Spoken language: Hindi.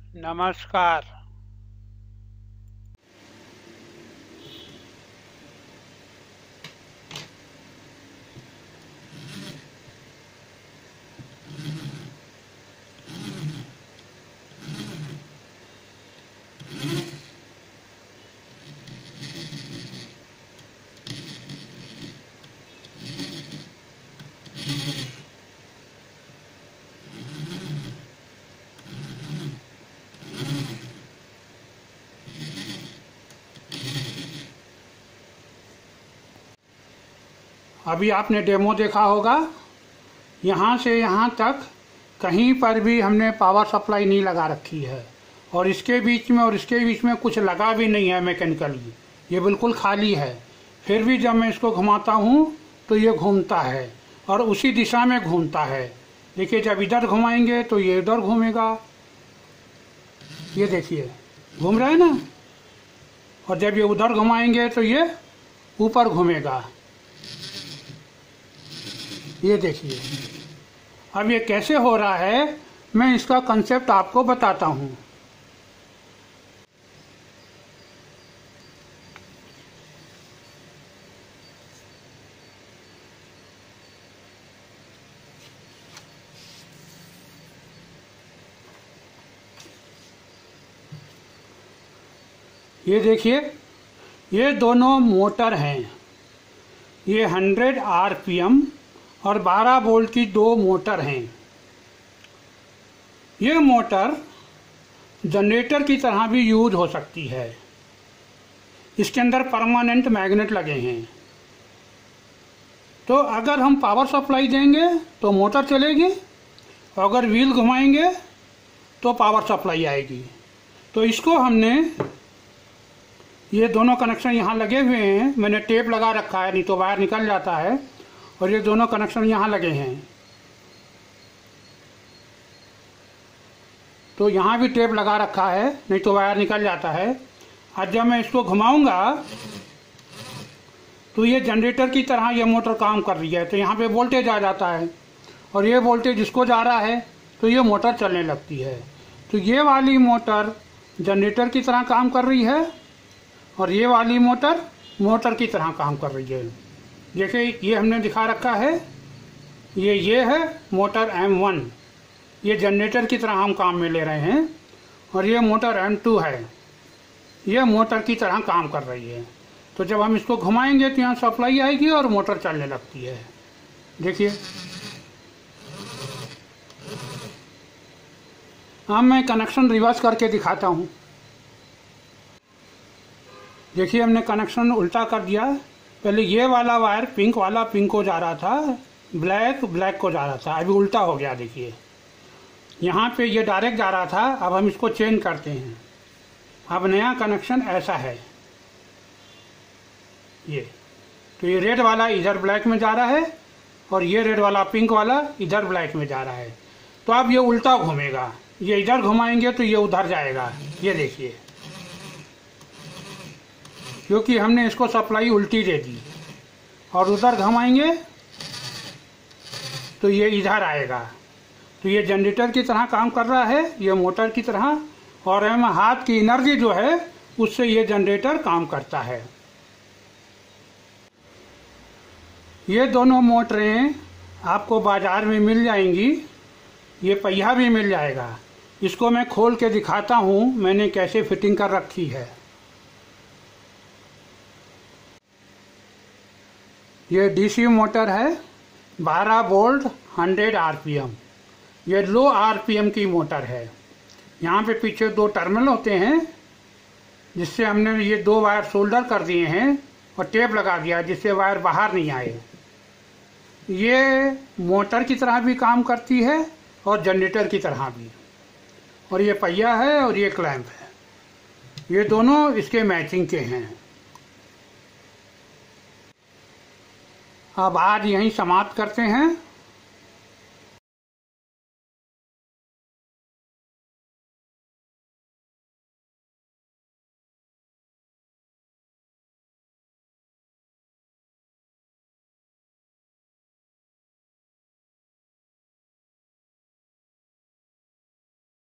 नमस्कार। अभी आपने डेमो देखा होगा। यहाँ से यहाँ तक कहीं पर भी हमने पावर सप्लाई नहीं लगा रखी है, और इसके बीच में और इसके बीच में कुछ लगा भी नहीं है मैकेनिकली। ये बिल्कुल खाली है। फिर भी जब मैं इसको घुमाता हूँ तो ये घूमता है और उसी दिशा में घूमता है। देखिए, जब इधर घुमाएंगे तो ये इधर घूमेगा। ये देखिए, घूम रहा है ना। और जब ये उधर घुमाएंगे तो ये ऊपर घूमेगा। ये देखिए, अब ये कैसे हो रहा है, मैं इसका कंसेप्ट आपको बताता हूँ। ये देखिए, ये दोनों मोटर हैं। ये 100 आरपीएम और 12 वोल्ट की दो मोटर हैं। ये मोटर जनरेटर की तरह भी यूज हो सकती है। इसके अंदर परमानेंट मैग्नेट लगे हैं, तो अगर हम पावर सप्लाई देंगे तो मोटर चलेगी, और अगर व्हील घुमाएंगे तो पावर सप्लाई आएगी। तो इसको हमने, ये दोनों कनेक्शन यहाँ लगे हुए हैं। मैंने टेप लगा रखा है, नहीं तो वायर निकल जाता है। और ये दोनों कनेक्शन यहाँ लगे हैं, तो यहाँ भी टेप लगा रखा है, नहीं तो वायर निकल जाता है। और जब मैं इसको घुमाऊंगा तो ये जनरेटर की तरह ये मोटर काम कर रही है। तो यहाँ पे वोल्टेज आ जाता है, और ये वोल्टेज इसको जा रहा है तो ये मोटर चलने लगती है। तो ये वाली मोटर जनरेटर की तरह काम कर रही है, और ये वाली मोटर मोटर की तरह काम कर रही है। जैसे ये हमने दिखा रखा है, ये है मोटर M1, ये जनरेटर की तरह हम काम में ले रहे हैं। और ये मोटर M2 है, ये मोटर की तरह काम कर रही है। तो जब हम इसको घुमाएंगे तो यहाँ सप्लाई आएगी और मोटर चलने लगती है। देखिए, अब मैं कनेक्शन रिवर्स करके दिखाता हूँ। देखिए, हमने कनेक्शन उल्टा कर दिया। पहले ये वाला वायर पिंक वाला पिंक को जा रहा था, ब्लैक ब्लैक को जा रहा था। अभी उल्टा हो गया। देखिए, यहाँ पे ये डायरेक्ट जा रहा था, अब हम इसको चेंज करते हैं। अब नया कनेक्शन ऐसा है। ये तो ये रेड वाला इधर ब्लैक में जा रहा है, और ये रेड वाला पिंक वाला इधर ब्लैक में जा रहा है। तो अब ये उल्टा घूमेगा। ये इधर घुमाएंगे तो ये उधर जाएगा। ये देखिए, क्योंकि हमने इसको सप्लाई उल्टी दे दी। और उधर घुमाएंगे तो ये इधर आएगा। तो ये जनरेटर की तरह काम कर रहा है, ये मोटर की तरह। और हम हाथ की एनर्जी जो है उससे ये जनरेटर काम करता है। ये दोनों मोटरें आपको बाजार में मिल जाएंगी। ये पहिया भी मिल जाएगा। इसको मैं खोल के दिखाता हूँ मैंने कैसे फिटिंग कर रखी है। ये डीसी मोटर है, 12 वोल्ट 100 आरपीएम। ये लो आरपीएम की मोटर है। यहाँ पे पीछे दो टर्मिनल होते हैं, जिससे हमने ये दो वायर सोल्डर कर दिए हैं और टेप लगा दिया, जिससे वायर बाहर नहीं आए। ये मोटर की तरह भी काम करती है और जनरेटर की तरह भी। और ये पहिया है और ये क्लैंप है। ये दोनों इसके मैचिंग के हैं। अब आज यहीं समाप्त करते हैं।